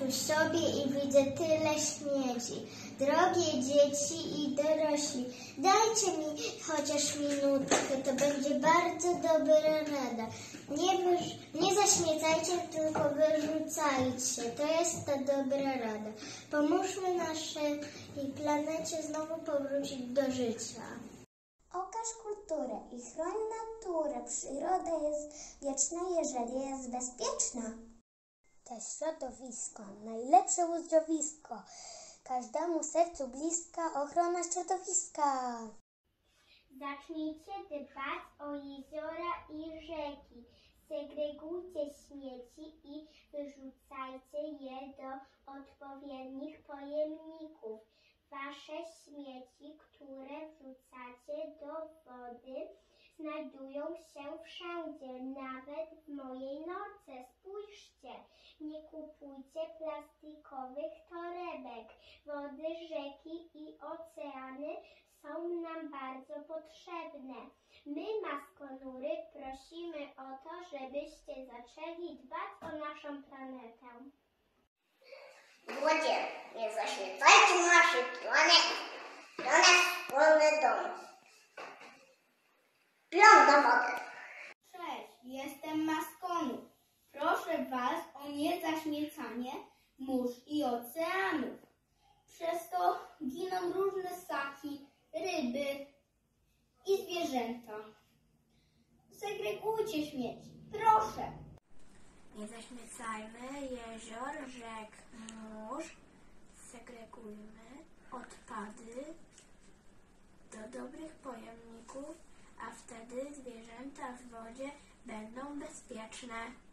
tu sobie i widzę tyle śmieci. Drogie dzieci i dorośli, dajcie mi chociaż minutkę, to będzie bardzo dobra rada. Nie zaśmiecajcie, tylko wyrzucajcie. To jest ta dobra rada. Pomóżmy naszej planecie znowu powrócić do życia. Okaż kulturę i chroń naturę. Przyroda jest wieczna, jeżeli jest bezpieczna. To środowisko, najlepsze uzdrowisko. Każdemu sercu bliska ochrona środowiska. Zacznijcie dbać o jeziora i rzeki. Segregujcie śmieci i wyrzucajcie je do odpowiednich pojemników. Wasze śmieci, które wrzucacie do wody, znajdują się wszędzie, nawet w mojej norce. Spójrzcie, nie kupujcie plastikowych torebek. Wody, rzeki i oceany są nam bardzo potrzebne. My, maskonury, prosimy o to, żebyście zaczęli dbać o naszą planetę. Ludzie, nie zaśmiecajcie naszej planety. To nasz wspólny dom. Plon do wody. Cześć, jestem Maskonu. Proszę Was o niezaśmiecanie mórz i oceanów. Przez to giną różne ssaki, ryby i zwierzęta. Segregujcie śmieci, proszę. Nie zaśmiecajmy jezior, rzek, mórz. Segregujmy odpady do dobrych pojemników, a wtedy zwierzęta w wodzie będą bezpieczne.